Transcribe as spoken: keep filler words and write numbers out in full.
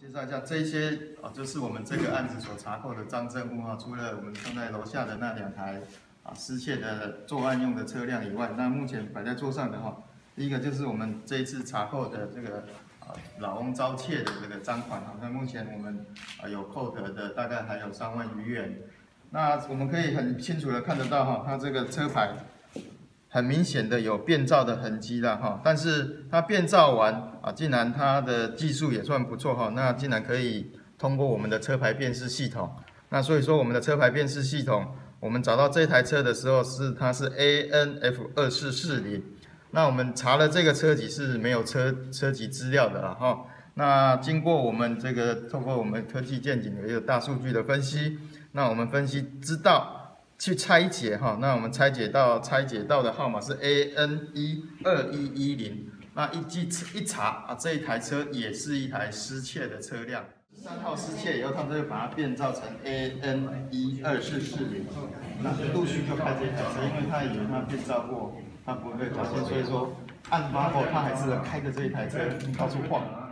介绍一下这一些啊，就是我们这个案子所查扣的赃证物哈。除了我们放在楼下的那两台啊失窃的作案用的车辆以外，那目前摆在桌上的哈，第一个就是我们这一次查扣的这个啊老翁遭窃的这个赃款哈。那目前我们啊有扣得的大概还有三万余元。那我们可以很清楚的看得到哈，它这个车牌很明显的有变造的痕迹了哈，但是它变造完啊，竟然它的技术也算不错哈，那竟然可以通过我们的车牌辨识系统。那所以说我们的车牌辨识系统，我们找到这台车的时候是它是 A N F 二四四零，那我们查了这个车籍是没有车车籍资料的了哈。那经过我们这个透过我们科技见景有一个大数据的分析，那我们分析知道。去拆解哈，那我们拆解到拆解到的号码是 A N 一二一一零，那一记一查啊，这一台车也是一台失窃的车辆。三号失窃以后，他们就把它变造成 A N 一二四四零，那陆续就开这台车，因为他以为他变造过，他不会被发现，所以说案发后他还是开着这一台车到处晃。